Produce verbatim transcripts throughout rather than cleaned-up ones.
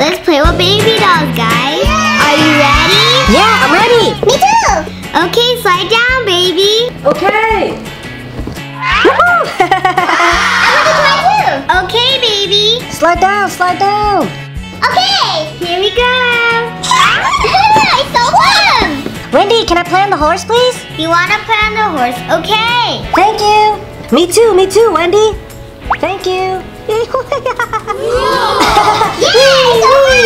Let's play with baby dolls, guys. Are you ready? Yeah, I'm ready. Me too. Okay, slide down, baby. Okay. I want to try too. Okay, baby. Slide down, slide down. Okay, here we go. It's so fun. Wendy, can I play on the horse, please? You want to play on the horse? Okay. Thank you. Me too, me too, Wendy. Thank you. Yay! So fun.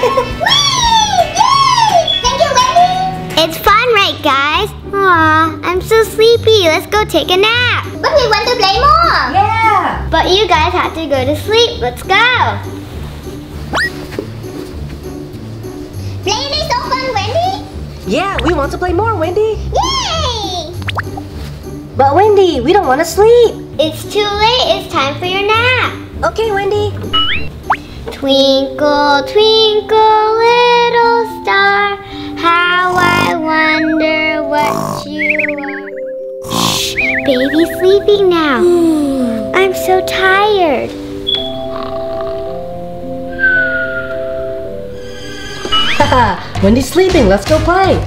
Thank you, Wendy. It's fun, right, guys? Aw, I'm so sleepy. Let's go take a nap. But we want to play more. Yeah. But you guys have to go to sleep. Let's go. Playing is so fun, Wendy. Yeah, we want to play more, Wendy. Yay! But Wendy, we don't want to sleep. It's too late. It's time for your nap. Okay, Wendy. Twinkle, twinkle, little star, how I wonder what you are. Shh, baby's sleeping now. I'm so tired. Haha, Wendy's sleeping. Let's go play.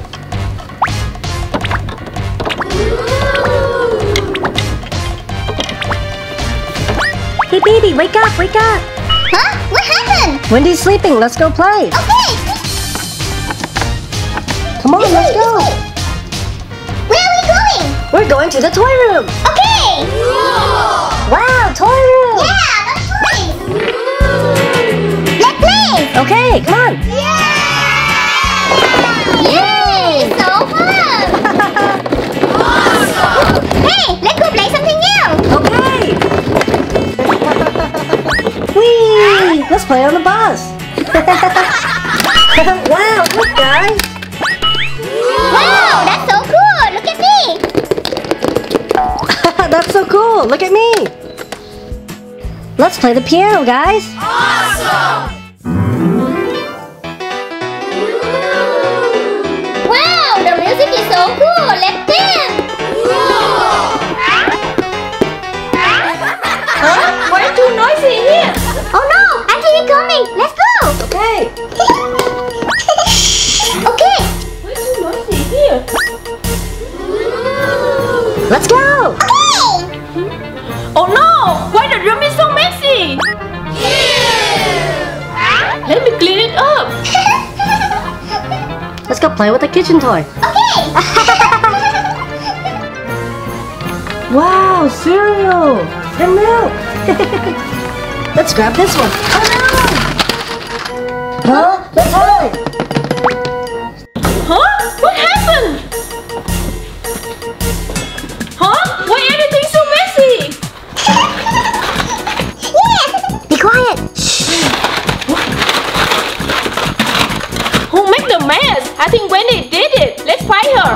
Hey, baby, wake up, wake up. Huh? What happened? Wendy's sleeping. Let's go play. Okay. Come on, This let's way, go. this way. Where are we going? We're going to the toy room. Okay. Wow, toy room. Yeah, that's right. Let's play. Okay, come on. Yay! So fun. Hey, let's go play something new. Okay. Whee! Let's play on the bus. Wow, look, guys. Wow, that's so cool. Look at me. That's so cool. Look at me. Let's play the piano, guys. Awesome. Wow, the music is so cool. Let's dance. Huh? Why are too noisy here? Oh no, Auntie is coming. Let's go. Okay. Okay. Why too noisy here? Let's go. Okay. Oh no! Why the room is so messy? Let me clean it up. Let's go play with the kitchen toy. Okay. Wow, cereal and milk. Let's grab this one. Oh no! Huh? Let's hide. Huh? What happened? Huh? Why everything so messy? Be quiet. Shh. Who made the mess? I think Wendy did it. Let's find her.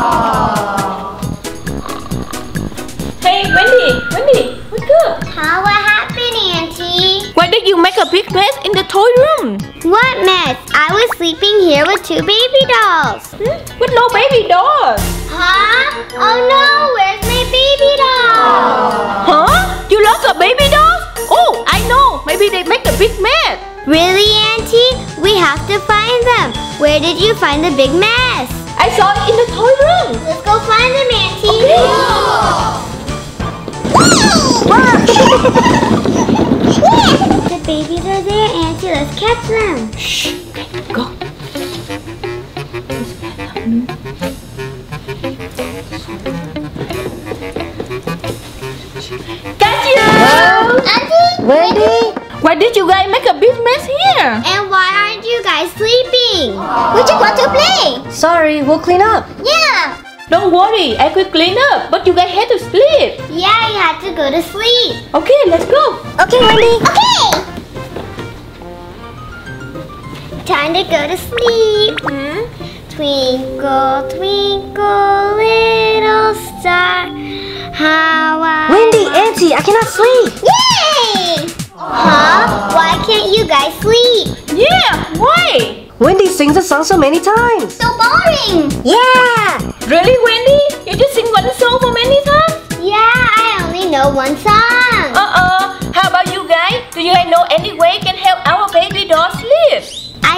Hey, Wendy, Wendy, what's good? How what happened, Auntie? Why did you make a big mess in the toy room? What mess? I was sleeping here with two baby dolls. Hmm? With no baby dolls. Huh? Oh no, where's my baby doll? Huh? You lost a baby doll? Oh, I know. Maybe they make a big mess. Really, Auntie? We have to find them. Where did you find the big mess? I saw it in the toy room. Let's go find them, Auntie. The babies are there, Auntie. Let's catch them. Shh. Go. Got you! Auntie? Wendy? Why did you guys make a big mess here? And why aren't you guys sleeping? We just want to play. Sorry, we'll clean up. Yeah. Don't worry, I could clean up, but you guys had to sleep. Yeah, you have to go to sleep. Okay, let's go. Okay, Wendy. Okay. Time to go to sleep. Hmm? Twinkle, twinkle, little star, how I... Wendy, Auntie, I cannot sleep. Yay! Huh? Why can't you guys sleep? Yeah, why? Wendy sings a song so many times. So boring. Yeah. Really, Wendy? You just sing one song for many times? Yeah, I only know one song. Uh-uh. How about you guys? Do you guys know any way can help our baby doll sleep? I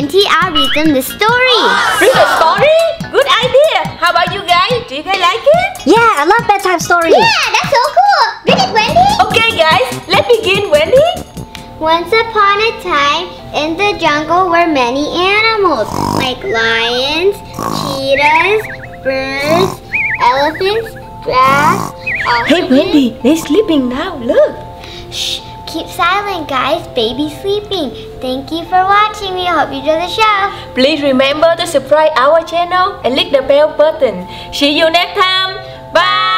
Auntie, I'll read them the story. Read a story? Good idea. How about you guys? Do you guys like it? Yeah, I love bedtime stories. Yeah, that's so cool. Read it, Wendy. Okay, guys. Let's begin, Wendy. Once upon a time, in the jungle were many animals, like lions, cheetahs, birds, elephants, grass, Hey, Wendy. They're sleeping now. Look. Shh, keep silent, guys. Baby's sleeping. Thank you for watching. We hope you enjoy the show. Please remember to subscribe our channel and click the bell button. See you next time. Bye.